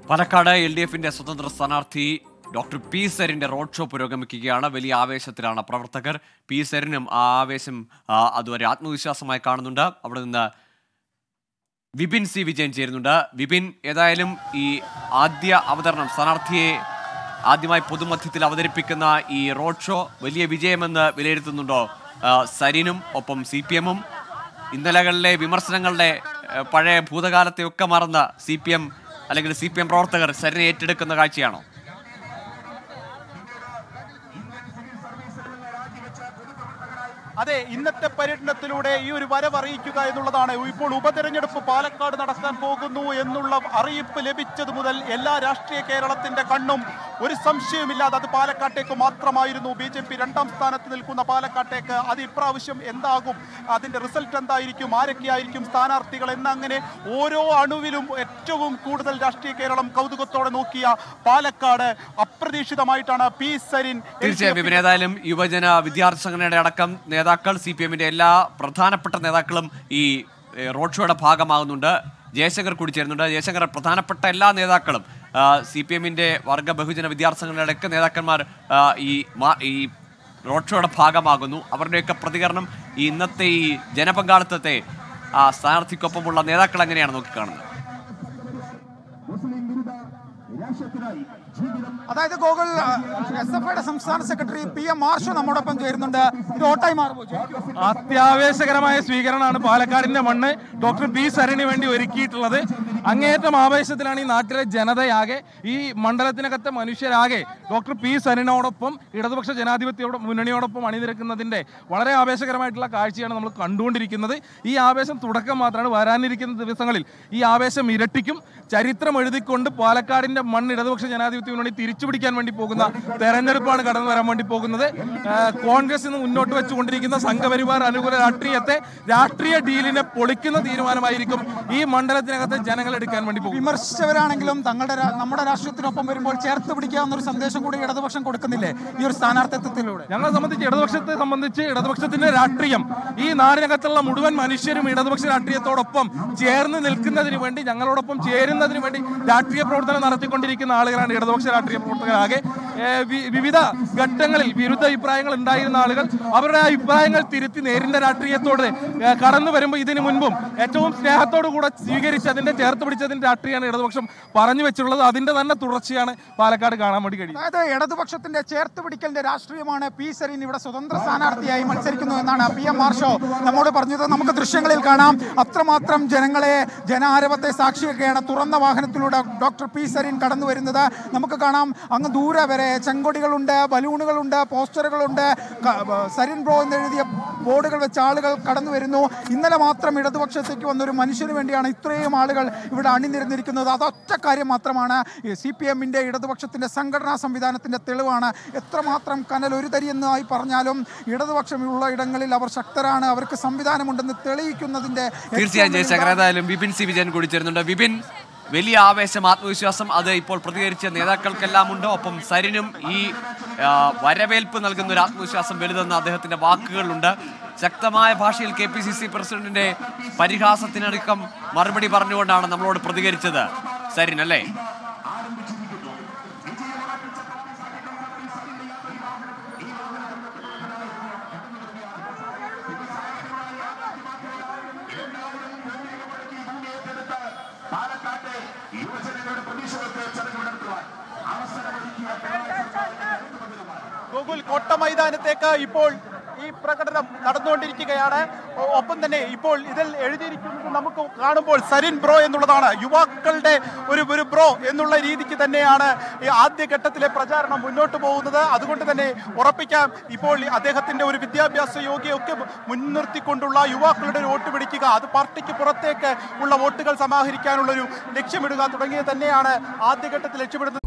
പാലക്കാട് എൽഡിഎഫിന്റെ സ്വതന്ത്ര സ്ഥാനാർത്ഥി ഡോക്ടർ പി സരിന്റെ റോഡ് ഷോ പുരോഗമിക്കുകയാണ്. വലിയ ആവേശത്തിലാണ് പ്രവർത്തകർ. പി സരിനും ആ ആവേശം അതുവരെ ആത്മവിശ്വാസമായി കാണുന്നുണ്ട്. അവിടെ നിന്ന് വിപിൻ സി വിജയൻ ചേരുന്നുണ്ട്. വിപിൻ, ഏതായാലും ഈ ആദ്യ അവതരണം, സ്ഥാനാർത്ഥിയെ ആദ്യമായി പൊതുമധ്യത്തിൽ അവതരിപ്പിക്കുന്ന ഈ റോഡ് ഷോ വലിയ വിജയമെന്ന് വിലയിരുത്തുന്നുണ്ടോ സരിനും ഒപ്പം CPM-ഉം? ഇന്നലകളിലെ വിമർശനങ്ങളുടെ പഴയ ഭൂതകാലത്തെയൊക്കെ മറന്ന CPM അല്ലെങ്കിൽ CPM പ്രവർത്തകർ സരിനെ ഏറ്റെടുക്കുന്ന കാഴ്ചയാണോ? അതെ, ഇന്നത്തെ പര്യടനത്തിലൂടെ ഈ ഒരു വരവറിയിക്കുക എന്നുള്ളതാണ്. ഇപ്പോൾ ഉപതെരഞ്ഞെടുപ്പ് പാലക്കാട് നടക്കാൻ പോകുന്നു എന്നുള്ള അറിയിപ്പ് ലഭിച്ചത് മുതൽ എല്ലാ രാഷ്ട്രീയ കേരളത്തിന്റെ കണ്ണും ഒരു സംശയവുമില്ലാതെ അത് പാലക്കാട്ടേക്ക് മാത്രമായിരുന്നു. BJP 2ാം സ്ഥാനത്ത് നിൽക്കുന്ന പാലക്കാട്ടേക്ക് അത് ഇപ്രാവശ്യം എന്താകും, അതിന്റെ റിസൾട്ട് എന്തായിരിക്കും, ആരൊക്കെയായിരിക്കും സ്ഥാനാർത്ഥികൾ എന്നങ്ങനെ ഓരോ അണുവിലും ഏറ്റവും കൂടുതൽ രാഷ്ട്രീയ കേരളം കൗതുകത്തോടെ നോക്കിയ പാലക്കാട് അപ്രതീക്ഷിതമായിട്ടാണ് പി സരിൻ. തീർച്ചയായും ഏതായാലും യുവജന വിദ്യാർത്ഥി സംഘടനയുടെ അടക്കം നേതാക്കൾ, CPM-ന്റെ എല്ലാ പ്രധാനപ്പെട്ട നേതാക്കളും ഈ റോഡ് ഷോയുടെ ഭാഗമാകുന്നുണ്ട്. ജയശങ്കർ കൂടി ചേരുന്നുണ്ട്. ജയശങ്കർ, പ്രധാനപ്പെട്ട എല്ലാ നേതാക്കളും CPM-ന്റെ വർഗ ബഹുജന വിദ്യാർത്ഥി സംഘടനയുടെ ഒക്കെ നേതാക്കന്മാർ ഈ റോഡ് ഷോയുടെ ഭാഗമാകുന്നു. അവരുടെയൊക്കെ പ്രതികരണം ഈ ഇന്നത്തെ ഈ ജനപങ്കാളിത്തത്തെ സ്ഥാനാർത്ഥിക്കൊപ്പമുള്ള നേതാക്കൾ എങ്ങനെയാണ് നോക്കിക്കാണുന്നത്? അതായത് ഗോകുൽ, SFIയുടെ സംസ്ഥാന സെക്രട്ടറി PM മാർഷോ നമ്മോടൊപ്പം ചേരുന്നുണ്ട്. ഇത് ഓട്ടായി മാറുമോ? അത്യാവേശകരമായ സ്വീകരണമാണ് പാലക്കാടിന്റെ മണ്ണ് ഡോക്ടർ പി സരിന് വേണ്ടി ഒരുക്കിയിട്ടുള്ളത്. അങ്ങേയറ്റം ആവേശത്തിലാണ് ഈ നാട്ടിലെ ജനതയാകെ, ഈ മണ്ഡലത്തിനകത്തെ മനുഷ്യരാകെ ഡോക്ടർ പി സരിനോടൊപ്പം ഇടതുപക്ഷ ജനാധിപത്യ മുന്നണിയോടൊപ്പം അണിനിരക്കുന്നതിന്റെ വളരെ ആവേശകരമായിട്ടുള്ള കാഴ്ചയാണ് നമ്മൾ കണ്ടുകൊണ്ടിരിക്കുന്നത്. ഈ ആവേശം തുടക്കം മാത്രമാണ്. വരാനിരിക്കുന്ന ദിവസങ്ങളിൽ ഈ ആവേശം ഇരട്ടിക്കും. ചരിത്രം എഴുതിക്കൊണ്ട് പാലക്കാടിന്റെ മണ്ണ് ഇടതുപക്ഷ ജനാധിപത്യ മുന്നണി തിരിച്ചുപിടിക്കാൻ വേണ്ടി പോകുന്ന തെരഞ്ഞെടുപ്പാണ് കടന്നു വരാൻ വേണ്ടി പോകുന്നത്. കോൺഗ്രസ് ഇന്ന് മുന്നോട്ട് വെച്ചുകൊണ്ടിരിക്കുന്ന സംഘപരിവാർ അനുകൂല രാഷ്ട്രീയത്തെ, രാഷ്ട്രീയ ഡീലിനെ പൊളിക്കുന്ന തീരുമാനമായിരിക്കും ഈ മണ്ഡലത്തിനകത്തെ ജനങ്ങൾ എടുക്കാൻ വേണ്ടി പോകും. വിമർശിച്ചവരാണെങ്കിലും നമ്മുടെ രാഷ്ട്രീയത്തിനൊപ്പം വരുമ്പോൾ ചേർത്ത് പിടിക്കാവുന്ന ഒരു സന്ദേശം കൂടി ഇടതുപക്ഷം കൊടുക്കുന്നില്ലേ ഈ ഒരു സ്ഥാനാർത്ഥിത്വത്തിലൂടെ? ഞങ്ങളെ സംബന്ധിച്ച്, ഇടതുപക്ഷത്തിന്റെ രാഷ്ട്രീയം ഈ നാടിനകത്തുള്ള മുഴുവൻ മനുഷ്യരും ഇടതുപക്ഷ രാഷ്ട്രീയത്തോടൊപ്പം ചേർന്ന് നിൽക്കുന്നതിന് വേണ്ടി, ഞങ്ങളോടൊപ്പം ചേരുന്നതിന് വേണ്ടി രാഷ്ട്രീയ പ്രവർത്തനം നടത്തിക്കൊണ്ടിരിക്കുന്ന ആളുകളാണ് ഇടതുപക്ഷ രാഷ്ട്രീയ പ്രവർത്തകരാകെ. വിവിധ ഘട്ടങ്ങളിൽ വിരുദ്ധ അഭിപ്രായങ്ങൾ ഉണ്ടായിരുന്ന ആളുകൾ അവരുടെ അഭിപ്രായങ്ങൾ തിരുത്തി നേരിന്റെ രാഷ്ട്രീയത്തോട് കടന്നു വരുമ്പോൾ ഇതിനു മുൻപും ഏറ്റവും സ്നേഹത്തോടു കൂടെ സ്വീകരിച്ച് അതിന്റെ ചേർത്ത് പിടിച്ചതിന്റെ രാഷ്ട്രീയമാണ് ഇടതുപക്ഷം പറഞ്ഞു വെച്ചിട്ടുള്ളത്. അതിന്റെ തന്നെ തുടർച്ചയാണ് പാലക്കാട് കാണാൻ വേണ്ടി കഴിയും. അതായത് ഇടതുപക്ഷത്തിന്റെ ചേർത്ത് പിടിക്കലിന്റെ രാഷ്ട്രീയമാണ് പി സരിൻ ഇവിടെ സ്വതന്ത്ര സ്ഥാനാർത്ഥിയായി മത്സരിക്കുന്നു എന്നാണ് PM മാർഷോ നമ്മോട് പറഞ്ഞത്. നമുക്ക് ദൃശ്യങ്ങളിൽ കാണാം. അത്രമാത്രം ജനാരവത്തെ സാക്ഷിയൊക്കെയാണ് തുറന്ന വാഹനത്തിലൂടെ ഡോക്ടർ പി സരിൻ കടന്നു വരുന്നത്. നമുക്ക് കാണാം അങ്ങ് ദൂരെ വരെ ചെങ്കൊടികളുണ്ട്, ബലൂണുകളുണ്ട്, പോസ്റ്ററുകളുണ്ട്, സരിൻ ബ്രോ എന്നെഴുതിയ ബോർഡുകൾ വെച്ച ആളുകൾ കടന്നു വരുന്നു. ഇന്നലെ മാത്രം ഇടതുപക്ഷത്തേക്ക് വന്നൊരു മനുഷ്യന് വേണ്ടിയാണ് ഇത്രയും ആളുകൾ ഇവിടെ അണിനിരന്നിരിക്കുന്നത്. അതൊറ്റ കാര്യം മാത്രമാണ് CPM-ന്റെ ഇടതുപക്ഷത്തിന്റെ സംഘടനാ സംവിധാനത്തിന്റെ തെളിവാണ്. എത്രമാത്രം കനൽ ഒരു തരിയെന്നായി പറഞ്ഞാലും ഇടതുപക്ഷമുള്ള ഇടങ്ങളിൽ അവർ ശക്തരാണ്, അവർക്ക് സംവിധാനമുണ്ടെന്ന് തെളിയിക്കുന്നതിന്റെ. തീർച്ചയായും ജയശങ്കർ, ഏതായാലും വിപിൻ സി വിജയൻ കൂടി ചേരുന്നുണ്ട്. വിപിൻ, വലിയ ആവേശം, ആത്മവിശ്വാസം അത് ഇപ്പോൾ പ്രതികരിച്ച നേതാക്കൾക്കെല്ലാം ഉണ്ട്. ഒപ്പം സരിനും ഈ വരവേൽപ്പ് നൽകുന്ന ഒരു ആത്മവിശ്വാസം വലുതെന്ന് അദ്ദേഹത്തിന്റെ വാക്കുകളുണ്ട്. ശക്തമായ ഭാഷയിൽ KPCC പ്രസിഡന്റിന്റെ പരിഹാസത്തിനടക്കം മറുപടി പറഞ്ഞുകൊണ്ടാണ് നമ്മളോട് പ്രതികരിച്ചത് സരിൻ, അല്ലേ? ഗോകുൽ, കോട്ട മൈതാനത്തേക്ക് ഇപ്പോൾ ഈ പ്രകടനം നടന്നുകൊണ്ടിരിക്കുകയാണ്. ഒപ്പം തന്നെ ഇപ്പോൾ ഇതിൽ എഴുതിയിരിക്കുന്നത് നമുക്ക് കാണുമ്പോൾ സരിൻ ബ്രോ എന്നുള്ളതാണ്. യുവാക്കളുടെ ഒരു ബ്രോ എന്നുള്ള രീതിക്ക് തന്നെയാണ് ഈ ആദ്യഘട്ടത്തിലെ പ്രചാരണം മുന്നോട്ട് പോകുന്നത്. അതുകൊണ്ട് തന്നെ ഉറപ്പിക്കാം, ഇപ്പോൾ അദ്ദേഹത്തിന്റെ ഒരു വിദ്യാഭ്യാസ യോഗ്യമൊക്കെ മുൻനിർത്തിക്കൊണ്ടുള്ള യുവാക്കളുടെ ഒരു വോട്ട് പിടിക്കുക, അത് പാർട്ടിക്ക് പുറത്തേക്ക് ഉള്ള വോട്ടുകൾ സമാഹരിക്കാനുള്ളൊരു ലക്ഷ്യമിടുക തുടങ്ങിയത് തന്നെയാണ് ആദ്യഘട്ടത്തിൽ ലക്ഷ്യമിടുന്നത്.